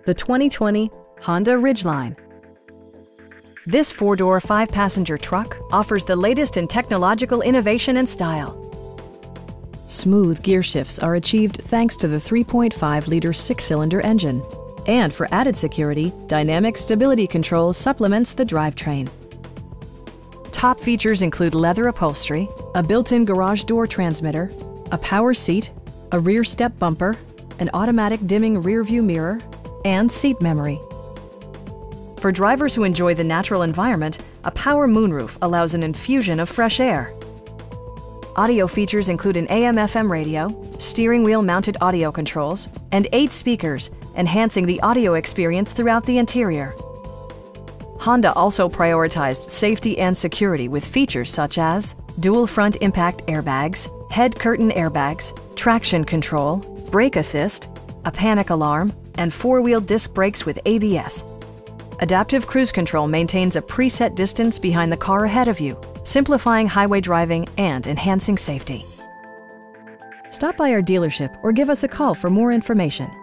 the 2020 Honda Ridgeline. This four-door, five-passenger truck offers the latest in technological innovation and style. Smooth gear shifts are achieved thanks to the 3.5-liter six-cylinder engine. And for added security, dynamic stability control supplements the drivetrain. Top features include leather upholstery, a built-in garage door transmitter, a power seat, a rear step bumper, an automatic dimming rear-view mirror, and seat memory. For drivers who enjoy the natural environment, a power moonroof allows an infusion of fresh air. Audio features include an AM/FM radio, steering wheel mounted audio controls, and 8 speakers, enhancing the audio experience throughout the interior. Honda also prioritized safety and security with features such as dual front impact airbags, head curtain airbags, traction control, brake assist, a panic alarm, and 4-wheel disc brakes with ABS. Adaptive Cruise Control maintains a preset distance behind the car ahead of you, simplifying highway driving and enhancing safety. Stop by our dealership or give us a call for more information.